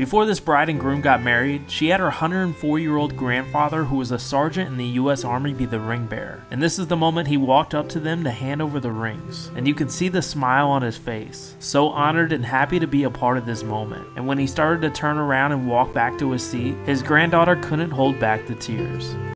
Before this bride and groom got married, she had her 104-year-old grandfather, who was a sergeant in the US Army, be the ring bearer. And this is the moment he walked up to them to hand over the rings. And you can see the smile on his face. So honored and happy to be a part of this moment. And when he started to turn around and walk back to his seat, his granddaughter couldn't hold back the tears.